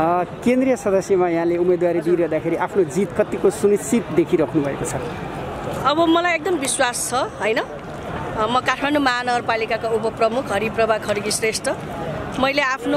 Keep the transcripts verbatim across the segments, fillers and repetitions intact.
केन्द्रीय सदस्यमा यहाँले उम्मेदवारी दिइरहँदाखेरि आफ्नो जित कतिको सुनिश्चित देखिराख्नु भएको छ? अब मलाई एकदम विश्वास छ हैन। म काठमाडौँ महानगरपालिकाका उपप्रमुख हरिप्रभा खड्गी श्रेष्ठ, मैले आफ्नो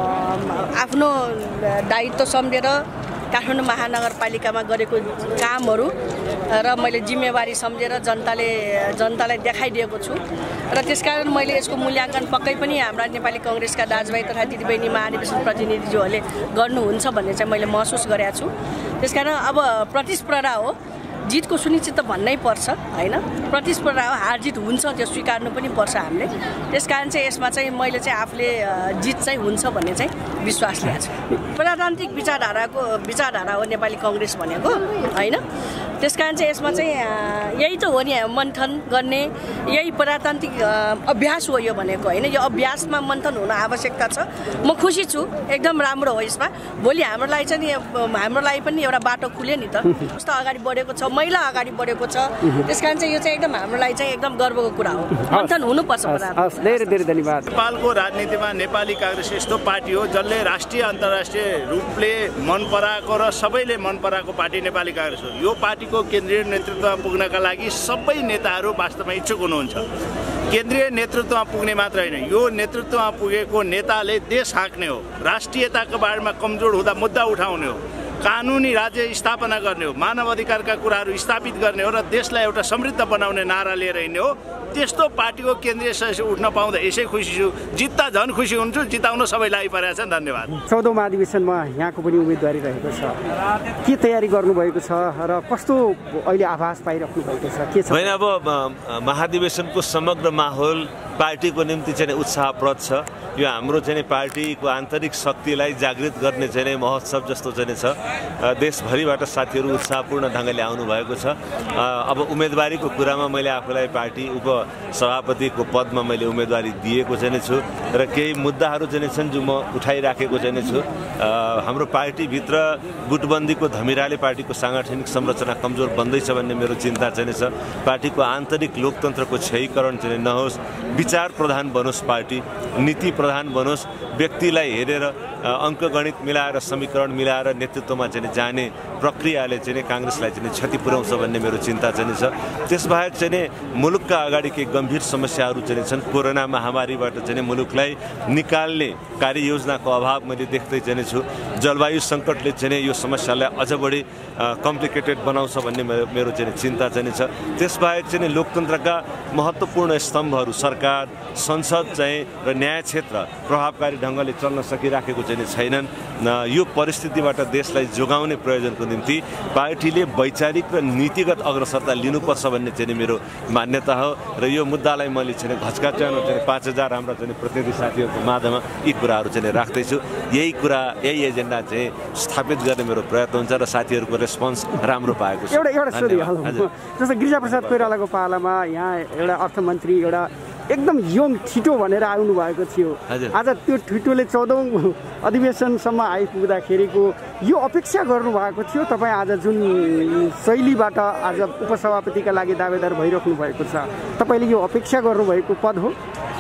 आफ्नो दायित्व सम्झेर काठमाडौँ महानगरपालिकामा गरेको कामहरू र मैले जिम्मेवारी सम्झेर जनताले जनतालाई देखाइदिएको छु र त्यसकारण मैले यसको मूल्याङ्कन पक्कै पनि हाम्रा नेपाली कांग्रेसका दाजुभाइ तथा दिदीबहिनी महाधिवेशन प्रतिनिधिज्यूहरूले गर्नुहुन्छ भन्ने चाहिँ मैले महसुस गरेको छु। त्यसकारण अब प्रतिस्पर्धा हो, जितको सुनिश्चित त भन्नै पर्छ हैन। प्रतिस्पर्धा हो, हार जित हुन्छ, त्यो स्वीकार्नु पनि पर्छ हामीले। त्यसकारण चाहिँ यसमा चाहिँ मैले चाहिँ आफूले जित चाहिँ हुन्छ भन्ने चाहिँ विश्वास ल्याएको छु। प्रजातान्त्रिक विचारधाराको विचारधारा हो नेपाली कांग्रेस भनेको हैन। त्यसकारण चाहिँ यसमा चाहिँ यही त हो नि, मन्थन गर्ने यही प्रजातान्त्रिक अभ्यास हो यो भनेको हैन। यो अभ्यासमा मन्थन हुन आवश्यकता छ। म खुसी छु, एकदम राम्रो हो। यसमा भोलि हाम्रो लागि चाहिँ हाम्रो लागि पनि एउटा बाटो खुल्यो नि त, कस्तो अगाडि बढेको छ, महिला अगाडि बढेको छ। त्यसकारण चाहिँ यो चाहिँ एकदम हाम्रो लागि चाहिँ एकदम गर्वको कुरा हो। मन्थन हुनुपर्छ। धेरै धेरै धन्यवाद। नेपालको राजनीतिमा नेपाली कांग्रेस यस्तो पार्टी हो जसले राष्ट्रिय अन्तर्राष्ट्रिय रूपले मन पराएको र सबैले मन पराएको पार्टी नेपाली कांग्रेस हो। यो पार्टीको केन्द्रीय नेतृत्वमा पुग्नका लागि सबै नेताहरू वास्तवमा इच्छुक हुनुहुन्छ। केन्द्रीय नेतृत्वमा पुग्ने मात्र होइन, यो नेतृत्वमा पुगेको नेताले देश हाँक्ने हो, राष्ट्रियताको बारेमा कमजोर हुँदा मुद्दा उठाउने हो, कानुनी राज्य स्थापना गर्ने हो, मानव अधिकारका कुराहरू स्थापित गर्ने हो र देशलाई एउटा समृद्ध बनाउने नारा लिएर हिँड्ने हो। त्यस्तो पार्टीको केन्द्रीय सदस्य उठ्न पाउँदा यसै खुसी छु। जित्दा झन् खुसी हुन्छु। जिताउन सबैलाई आइपरेको छ। धन्यवाद। चौधौँ महाधिवेशनमा यहाँको पनि उम्मेदवारी रहेको छ, के तयारी गर्नुभएको छ र कस्तो अहिले आभास पाइराख्नु भएको छ, के छ? होइन, अब महाधिवेशनको समग्र माहौल पार्टीको निम्ति चाहिँ उत्साहप्रद छ। यो हाम्रो चाहिँ पार्टीको आन्तरिक शक्तिलाई जागृत गर्ने चाहिँ महोत्सव जस्तो चाहिँ छ। देशभरिबाट साथीहरू उत्साहपूर्ण ढङ्गले आउनु भएको छ। अब उम्मेदवारीको कुरामा मैले आफूलाई पार्टी उपसभापतिको पदमा मैले उम्मेदवारी दिएको चाहिँ छु र केही मुद्दाहरू चाहिँ छन् जो म उठाइराखेको चाहिँ छु। हाम्रो पार्टीभित्र गुटबन्दीको धमिराले पार्टीको सांगठनिक संरचना कमजोर बन्दैछ भन्ने मेरो चिन्ता चाहिँ छ। पार्टीको आन्तरिक लोकतन्त्रको क्षयीकरण चाहिँ नहोस्, विचार प्रधान बनोस्, पार्टी नीति प्रधान बनोस्, व्यक्तिलाई हेरेर अङ्कगणित मिलाएर समीकरण मिलाएर नेतृत्वमा चाहिँ जाने प्रक्रियाले चाहिँ कांग्रेसलाई चाहिँ क्षति पुर्याउँछ भन्ने मेरो चिन्ता चाहिँ छ। त्यसबाहेक चाहिँ मुलुकका अगाडि केही गम्भीर समस्याहरू चाहिँ छन्। कोरोना महामारीबाट चाहिँ मुलुकलाई निकाल्ने कार्ययोजनाको अभाव मैले देख्दै चाहिँ छु। जलवायु सङ्कटले चाहिँ यो समस्यालाई अझ बढी कम्प्लिकेटेड बनाउँछ भन्ने मेरो चाहिँ चिन्ता चाहिँ छ। त्यसबाहेक चाहिँ लोकतन्त्रका महत्त्वपूर्ण स्तम्भहरू सरकार, संसद चाहिँ र न्याय क्षेत्र प्रभावकारी ढङ्गले चल्न सकिराखेको चाहिँ छैनन्। यो परिस्थितिबाट देशलाई जोगाउने प्रयोजनको निम्ति पार्टीले वैचारिक र नीतिगत अग्रसरता लिनुपर्छ भन्ने चाहिँ मेरो मान्यता हो र यो मुद्दालाई मैले चाहिँ घचकाच्यानो चाहिँ पाँच हजार हाम्रा चाहिँ प्रतिनिधि साथीहरूको माझमा यी कुराहरू चाहिँ राख्दैछु। यही कुरा यही एजेन्डा चाहिँ स्थापित गर्ने मेरो प्रयत्न हुन्छ र साथीहरूको रेस्पोन्स राम्रो पाएको छ। एउटा एउटा सोधिहालौँ, जस्तो गिरिजाप्रसाद कोइरालाको पालामा यहाँ एउटा अर्थमन्त्री एउटा एकदम यङ छिटो भनेर आउनु भएको थियो। आज त्यो छिटोले चौधौँ अधिवेशनसम्म आइपुग्दाखेरिको यो अपेक्षा गर्नुभएको थियो तपाईँ आज जुन शैलीबाट आज उपसभापतिका लागि दावेदार भइराख्नु भएको छ, तपाईँले यो अपेक्षा गर्नुभएको पद हो?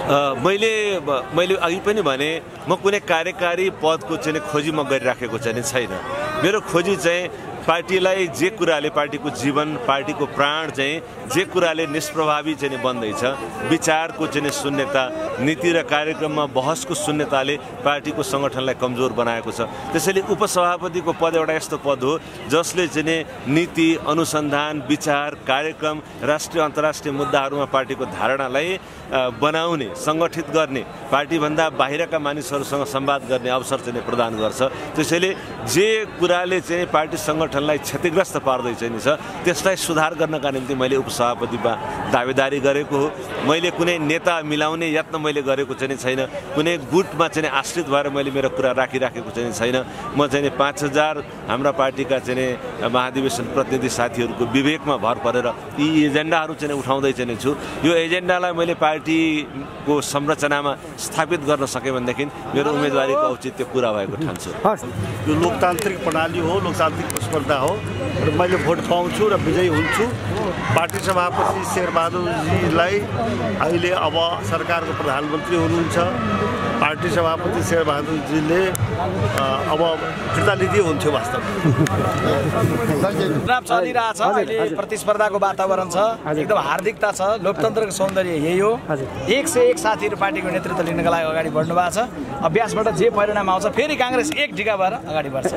मैले मैले अघि पनि भने म कुनै कार्यकारी पदको चाहिँ खोजी म गरिराखेको चाहिँ छैन। मेरो खोजी चाहिँ पार्टीलाई जे कुराले पार्टीको जीवन, पार्टीको प्राण चाहिँ जे कुराले निष्प्रभावी चाहिँ बन्दैछ, विचारको चाहिँ शून्यता, नीति र कार्यक्रममा बहसको शून्यताले पार्टीको सङ्गठनलाई कमजोर बनाएको छ। त्यसैले उपसभापतिको पद एउटा यस्तो पद हो जसले चाहिँ नीति, अनुसन्धान, विचार, कार्यक्रम, राष्ट्रिय अन्तर्राष्ट्रिय मुद्दाहरूमा पार्टीको धारणालाई बनाउने, सङ्गठित गर्ने, पार्टीभन्दा बाहिरका मानिसहरूसँग संवाद गर्ने अवसर चाहिँ प्रदान गर्छ। त्यसैले जे कुराले चाहिँ पार्टी सङ्गठनलाई क्षतिग्रस्त पार्दै चाहिँ छ त्यसलाई सुधार गर्नका निम्ति मैले उपसभापतिमा दावेदारी गरेको हो। मैले कुनै नेता मिलाउने यत्न मैले गरेको चाहिँ छैन। कुनै गुटमा चाहिँ आश्रित भएर मैले मेरो कुरा राखिराखेको चाहिँ छैन। म चाहिँ पाँच हजार हाम्रा पार्टीका चाहिँ महाधिवेशन प्रतिनिधि साथीहरूको विवेकमा भर परेर यी एजेन्डाहरू चाहिँ उठाउँदै चाहिँ छु। यो एजेन्डालाई मैले पार्टीको संरचनामा स्थापित गर्न सकेँ भनेदेखि मेरो उम्मेदवारीको औचित्य पुरा भएको ठान्छु। यो लोकतान्त्रिक प्रणाली हो, लोकतान्त्रिक स्पर्धा हो र मैले भोट पाउँछु र विजयी हुन्छु। पार्टी सभापति शेरबहादुरजीलाई अहिले अब सरकारको प्रधानमन्त्री हुनुहुन्छ। पार्टी सभापति शेरबहादुरजीले अब फिर्ता लिदिए हुन्थ्यो वास्तवमा। चुनाव चलिरहेछ, अहिले प्रतिस्पर्धाको वातावरण छ, एकदम हार्दिकता छ, लोकतन्त्रको सौन्दर्य यही हो। एक सय एक साथीहरू पार्टीको नेतृत्व लिनका लागि अगाडि बढ्नु भएको छ। अभ्यासबाट जे परिणाम आउँछ फेरि काङ्ग्रेस एक ढिका भएर अगाडि बढ्छ।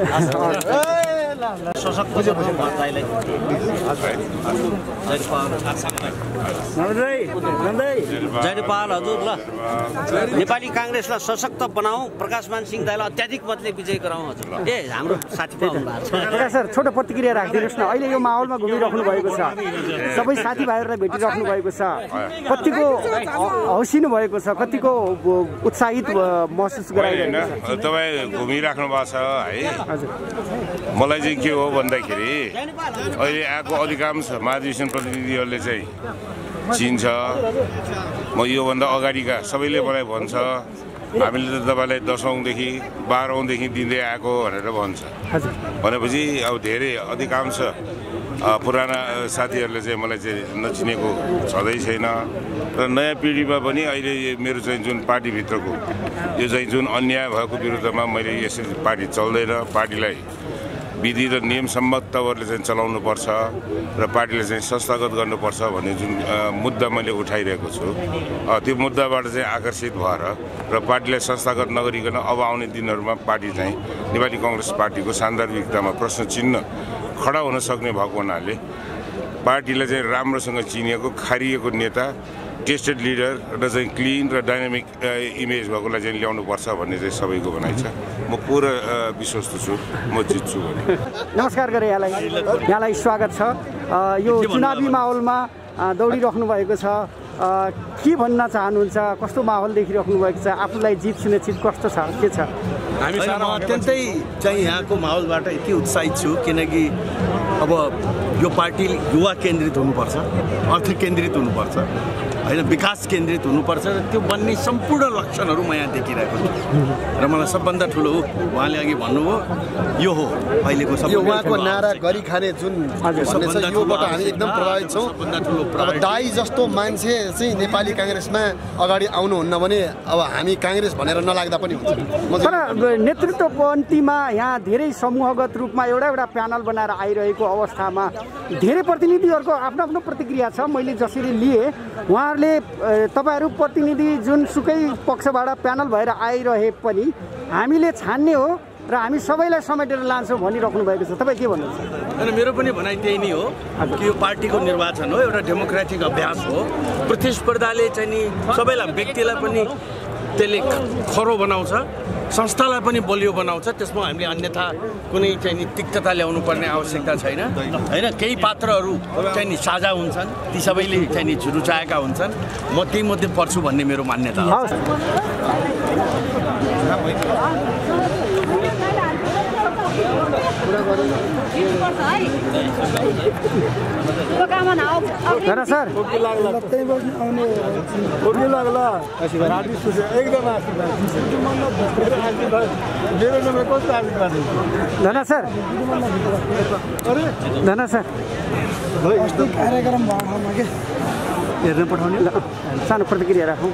जयपाल हजुर, ल नेपाली काङ्ग्रेसलाई सशक्त बनाऊ, प्रकाशमान सिंह दाइलाई अत्याधिक मतले विजय गराउँ हजुर। ए हाम्रो साथी प्रकाश सर, छोटो प्रतिक्रिया राखिदिनुहोस् न। अहिले यो माहौलमा घुमिराख्नु भएको छ, सबै साथीभाइहरूलाई भेटिराख्नु भएको छ, कतिको हौसिनु भएको छ, कतिको उत्साहित महसुस गराइरहेको छ? तपाईँ घुमिराख्नु भएको छ है। मलाई चाहिँ के हो भन्दाखेरि अहिले आएको अधिकांश महाधिवेशन प्रतिनिधिहरूले चाहिँ चिन्छ। म योभन्दा अगाडिका सबैले मलाई भन्छ हामीले त तपाईँलाई दसौँदेखि बाह्रौँदेखि दिँदै आएको भनेर भन्छ। भनेपछि अब धेरै अधिकांश पुराना साथीहरूले चाहिँ मलाई चाहिँ नचिनेको छँदै छैन र नयाँ पिँढीमा पनि अहिले मेरो चाहिँ जुन पार्टीभित्रको यो चाहिँ जुन अन्याय भएको विरुद्धमा मैले यसरी पार्टी चल्दैन, पार्टीलाई विधि र नियमसम्मत तवरले चाहिँ चलाउनुपर्छ र पार्टीले चाहिँ संस्थागत गर्नुपर्छ भन्ने जुन मुद्दा मैले उठाइरहेको छु, त्यो मुद्दाबाट चाहिँ आकर्षित भएर र पार्टीलाई संस्थागत नगरिकन अब आउने दिनहरूमा पार्टी चाहिँ नेपाली काङ्ग्रेस पार्टीको सान्दर्भिकतामा प्रश्न चिन्ह खडा हुन सक्ने भएको हुनाले पार्टीलाई चाहिँ राम्रोसँग चिनिएको खारिएको नेता, टेस्टेड लिडर र चाहिँ क्लिन र डाइनामिक इमेज भएकोलाई चाहिँ ल्याउनुपर्छ भन्ने चाहिँ सबैको भनाइ छ। म पुरा विश्वस्त छु म जित्छु भने। नमस्कार गरे यहाँलाई यहाँलाई स्वागत छ। यो चुनावी माहौलमा दौडिराख्नु भएको छ, के भन्न चाहनुहुन्छ? कस्तो माहौल देखिराख्नु भएको छ? आफूलाई जित सुनिश्चित कस्तो छ, के छ? हामी अत्यन्तै चाहिँ यहाँको माहौलबाट यति उत्साहित छु किनकि अब यो पार्टी युवा केन्द्रित हुनुपर्छ, अर्थ केन्द्रित हुनुपर्छ होइन, विकास केन्द्रित हुनुपर्छ र त्यो बन्ने सम्पूर्ण लक्षणहरू म यहाँ देखिरहेको छु र मलाई सबभन्दा ठुलो उहाँले अघि भन्नुभयो यो हो अहिलेको सब उहाँको नारा गरी खाने जुन योबाट हामी एकदम प्रभावित छौँ। अब दाई जस्तो मान्छे चाहिँ नेपाली काङ्ग्रेसमा अगाडि आउनुहुन्न भने अब हामी काङ्ग्रेस भनेर नलाग्दा पनि हुन्छ। तर नेतृत्व पन्थीमा यहाँ धेरै समूहगत रूपमा एउटा एउटा प्यानल बनाएर आइरहेको अवस्थामा धेरै प्रतिनिधिहरूको आफ्नो आफ्नो प्रतिक्रिया छ। मैले जसरी लिएँ उहाँहरूले तपाईँहरू प्रतिनिधि जुनसुकै पक्षबाट प्यानल भएर आइरहे पनि हामीले छान्ने हो र हामी सबैलाई समेटेर लान्छौँ भनिराख्नु भएको छ। तपाईँ के भन्नुहुन्छ? होइन, मेरो पनि भनाइ त्यही नै हो कि यो पार्टीको निर्वाचन हो, एउटा डेमोक्रेटिक अभ्यास हो। प्रतिस्पर्धाले चाहिँ नि सबैलाई, व्यक्तिलाई पनि त्यसले खरो बनाउँछ, संस्थालाई पनि बलियो बनाउँछ। त्यसमा हामीले अन्यथा कुनै चाहिँ नि तिक्तता ल्याउनु पर्ने आवश्यकता छैन होइन। केही पात्रहरू चाहिँ नि साझा हुन्छन्, ती सबैले चाहिँ नि रुचाएका हुन्छन्, म त्यही मध्ये पर्छु भन्ने मेरो मान्यता हो। सर धना सर धना सर कार्यक्रम हेर्न पठाउने सानो प्रतिक्रिया राखौँ।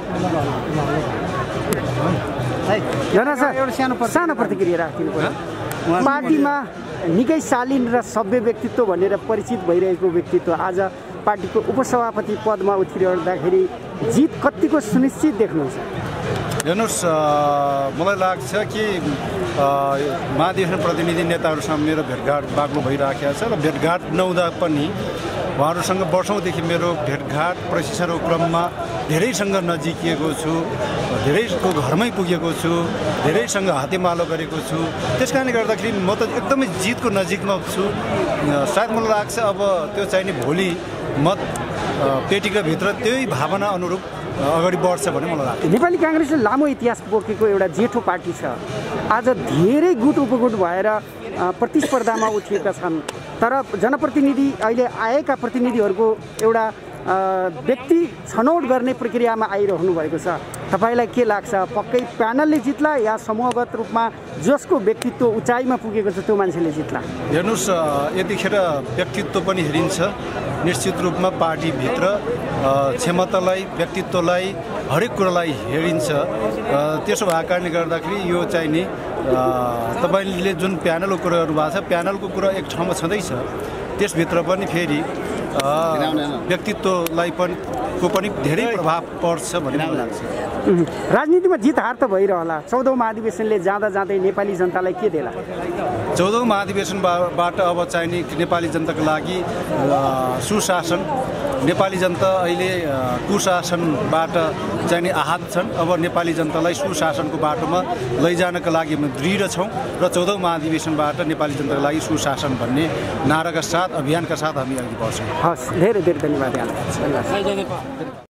धना सर एउटा सानो सानो प्रतिक्रिया राखिदिनु पर्यो। पार्टीमा निकै शालीन र सभ्य व्यक्तित्व भनेर परिचित भइरहेको व्यक्तित्व आज पार्टीको उपसभापति पदमा उत्रिरहँदाखेरि जित कतिको सुनिश्चित देख्नुहुन्छ? हेर्नुहोस्, मलाई लाग्छ कि महाधिवेशन प्रतिनिधि नेताहरूसँग मेरो भेटघाट बाक्लो भइराखेको छ र भेटघाट नहुँदा पनि उहाँहरूसँग वर्षौँदेखि मेरो भेटघाट प्रशिक्षणको क्रममा धेरैसँग नजिकिएको छु, धेरैको घरमै पुगेको छु, धेरैसँग हातेमालो गरेको छु। त्यस कारणले गर्दाखेरि म त एकदमै जितको नजिकमा छु। सायद मलाई लाग्छ अब त्यो चाहिने भोलि मत पेटीका भित्र त्यही भावना अनुरूप अगाडि बढ्छ भन्ने मलाई लाग्छ। नेपाली काङ्ग्रेसले लामो इतिहास बोकेको एउटा जेठो पार्टी छ। आज धेरै गुट उपगुट भएर प्रतिस्पर्धामा उत्रिएका छन्, तर जनप्रतिनिधि अहिले आएका प्रतिनिधिहरूको एउटा व्यक्ति छनौट गर्ने प्रक्रियामा आइरहनु भएको छ। तपाईँलाई के लाग्छ पक्कै प्यानलले जित्ला या समूहगत रूपमा जसको व्यक्तित्व उचाइमा पुगेको छ त्यो मान्छेले जित्ला? हेर्नुहोस् यतिखेर व्यक्तित्व पनि हेरिन्छ निश्चित रूपमा पार्टीभित्र क्षमतालाई व्यक्तित्वलाई हरेक कुरालाई हेरिन्छ त्यसो भएको कारणले गर्दाखेरि यो चाहिँ नि तपाईँले जुन प्यानलको कुरा गर्नुभएको छ प्यानलको कुरा एक ठाउँमा छँदैछ त्यसभित्र पनि फेरि व्यक्तित्वलाई पनि को पनि धेरै प्रभाव पर्छ भन्ने मलाई लाग्छ। राजनीतिमा जित हार त भइरहला चौधौँ महाधिवेशनले जाँदा जाँदै नेपाली जनतालाई के देला? चौधौँ महाधिवेशनबाट अब चाहिँ नि नेपाली जनताको लागि सुशासन नेपाली जनता अहिले कुशासनबाट चाहिँ नि आहत छन् अब नेपाली जनतालाई सुशासनको बाटोमा लैजानका लागि हामी दृढ छौँ र चौधौँ महाधिवेशनबाट नेपाली जनताको लागि सुशासन भन्ने नाराका साथ अभियानका साथ हामी अघि बढ्छौँ। हस् धेरै धेरै धन्यवाद यहाँलाई।